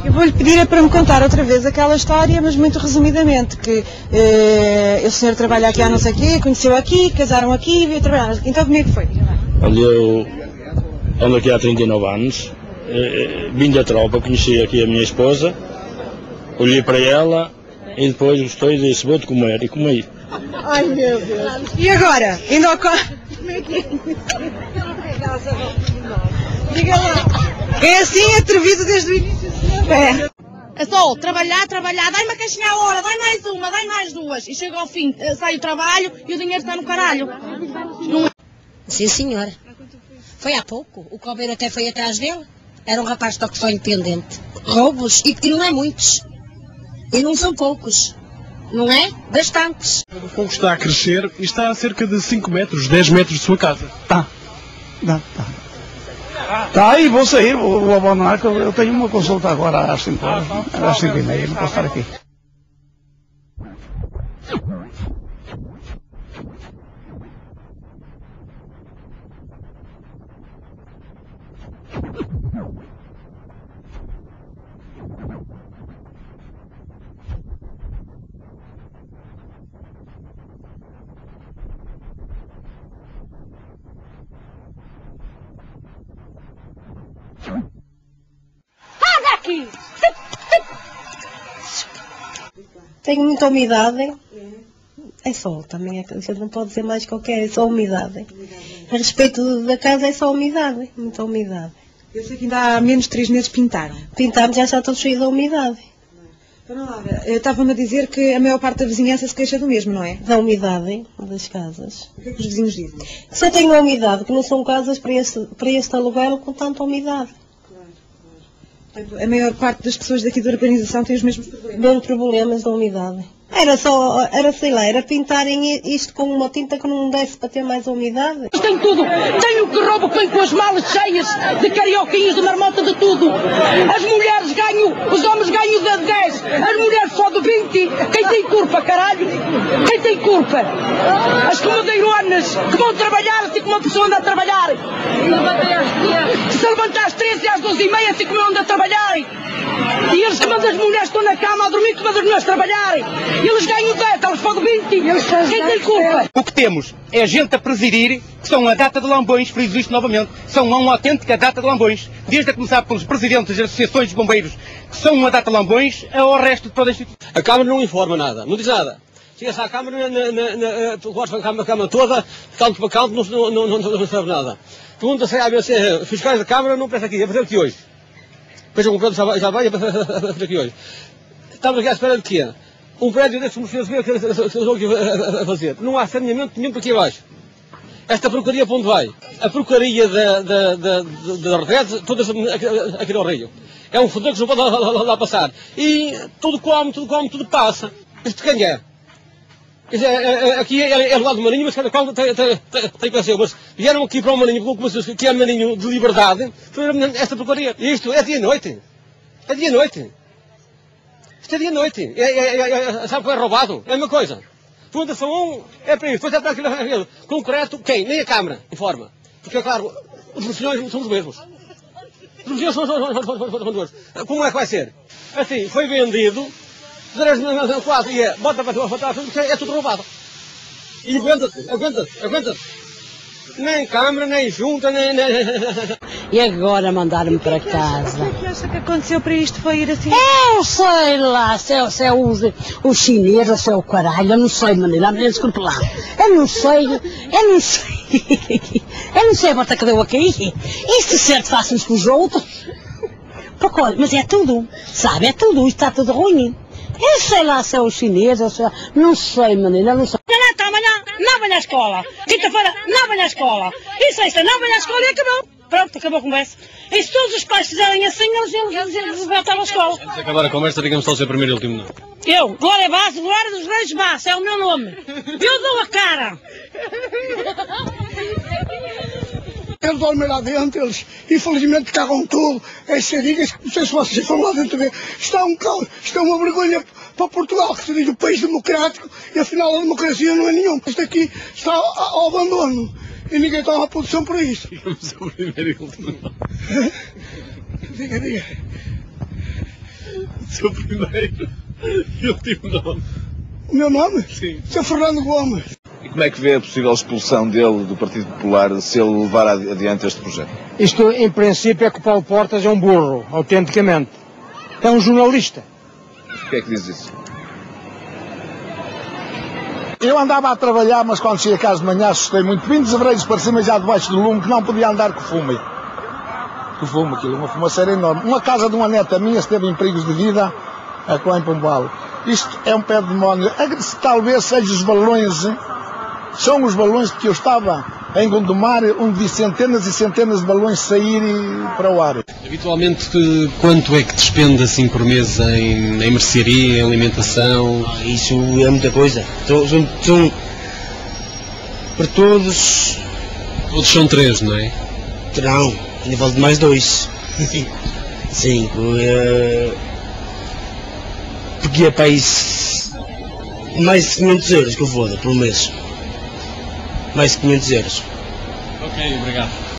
Eu vou-lhe pedir para me contar outra vez aquela história, mas muito resumidamente, que o senhor trabalha aqui há não sei o quê, conheceu aqui, casaram aqui e veio trabalhar. Então como é que foi? Olha, eu ando aqui há 39 anos, vim da tropa, conheci aqui a minha esposa, olhei para ela e depois gostei e disse, vou-te comer, e comi. Ai meu Deus! E agora? Ainda como é que é? Diga lá. É assim atrevido desde o início, senhor? É só trabalhar, dai uma caixinha à hora, dai mais uma, dai mais duas. E chega ao fim, sai o trabalho e o dinheiro está no caralho. Não é? Sim, senhora. Foi há pouco. O coveiro até foi atrás dele. Era um rapaz de toque independente. Roubos, e não é muitos. E não são poucos. Não é? Bastantes. O fogo está a crescer e está a cerca de 5 metros, 10 metros de sua casa. Tá. Tá, e vou sair, vou abandonar, que eu tenho uma consulta agora às 5 horas, às 5h30, não posso estar aqui. Aqui. Tenho muita umidade. É só, também a gente não pode dizer mais qualquer, é só umidade. A respeito da casa é só umidade, muita umidade. Eu sei que ainda há menos de 3 meses pintaram. Pintámos, já está todo cheio de umidade. Dona Laura, estava-me a dizer que a maior parte da vizinhança se queixa do mesmo, não é? Da umidade das casas. O que é que os vizinhos dizem? Só tenho a umidade, que não são casas para este aluguel com tanta umidade. A maior parte das pessoas daqui da urbanização tem os mesmos problemas. Mesmos problemas da umidade. Era pintarem isto com uma tinta que não desse para ter mais umidade. Tem tudo. Tem o que rouba, põe com as malas cheias de carioquinhos, de marmota, de tudo. As mulheres ganham, os homens ganham de 10, as mulheres só de 20. Quem tem culpa, caralho? Quem tem culpa? As comodeironas que vão trabalhar assim como uma pessoa anda a trabalhar. Se levantar às 13 e às 12h30 assim como eu ando a trabalhar. E eles que mandam as mulheres estão na cama a dormir, que mandam as mulheres trabalharem. E eles ganham 10, eles podem 20. Quem tem culpa? O que temos é gente a presidir, que são a data de lambões, friso isto novamente, são uma autêntica data de lambões. Desde a começar pelos presidentes das associações de bombeiros, que são uma data de lambões, ao resto de toda a instituição. A Câmara não informa nada, não diz nada. Chega-se à Câmara, gosta da Câmara toda, canto para canto, não sabe nada. Pergunta-se a ABC, fiscais da Câmara, não pensa aqui, é fazer aqui hoje. Depois o prédio já vai fazer aqui hoje. Estamos aqui à espera de quê? Um prédio desse como fez ver que a fazer. Não há saneamento nenhum para aqui abaixo. Esta porcaria para onde vai? A porcaria da rede, toda aqui no Rio. É um fodão que não pode lá passar. E tudo come, tudo passa. Isto quem é? Aqui é do lado do Marinho, mas cada qual tem que ser. Mas vieram aqui para o Marinho, que é Marinho de liberdade, esta porcaria. E isto é dia e noite. É dia e noite. Isto é dia e noite. Sabe que é roubado? É a mesma coisa. Fundação 1 é para isso. Depois é para aquilo. Concreto, quem? Nem a Câmara informa. Porque, é claro, os profissionais são os mesmos. Os profissionais são os mesmos. Como é que vai ser? Assim, foi vendido. Quase, bota para trás, é tudo roubado. E aguenta-te. Nem Câmara, nem Junta, nem... E agora mandaram-me para casa. O que acha que aconteceu para isto foi ir assim? Eu sei lá, se é os chineses, se é o caralho, eu não sei, menina, desculpe lá. Eu não sei. Eu não sei a volta que deu aqui. Isto certo faz uns com os outros. Porque olha, mas é tudo, sabe, é tudo, isto está tudo ruim. Eu sei lá se é os chineses, não sei, menina, não sei. Amanhã não vai na escola. Quinta-feira não vai na escola. E sexta não vai na escola e acabou. Pronto, acabou a conversa. E se todos os pais fizerem assim, eles voltam à escola. Antes de acabar a conversa, diga-me só o seu primeiro e último nome. Eu, Glória Basso, Glória dos Reis Basso, é o meu nome. Eu dou a cara. Eles dormem lá dentro, eles infelizmente cagam tudo. As seringas, não sei se vocês foram lá dentro ver, está um caos, está uma vergonha para Portugal, que se diz o país democrático, e afinal a democracia não é nenhuma. Isto aqui está ao abandono, e ninguém toma posição por isso. Digamos o primeiro e último nome. Diga. Seu primeiro e último nome. O meu nome? Sim. Sr. Fernando Gomes. E como é que vê a possível expulsão dele do Partido Popular se ele levar adiante este projeto? Isto, em princípio, é que o Paulo Portas é um burro, autenticamente. É um jornalista. Mas porquê é que diz isso? Eu andava a trabalhar, mas quando cheguei a casa de manhã assustei muito. Vim dos Avreiros para cima, já debaixo do lume, que não podia andar com fumo. Com fumo, aquilo, uma fumaceira enorme. Uma casa de uma neta minha esteve em perigos de vida, lá em Pombal. Isto é um pé de demónio. Talvez sejam os balões, são os balões que eu estava em Gondomar, onde vi centenas e centenas de balões saírem para o ar. Habitualmente, quanto é que despende assim por mês em mercearia, em alimentação? Isso é muita coisa. São para todos. Todos são 3, não é? Não, ainda falta mais 2. 5. Porque é para isso mais de 500 euros que eu vou dar por mês. Mais de 500 euros. Ok, obrigado.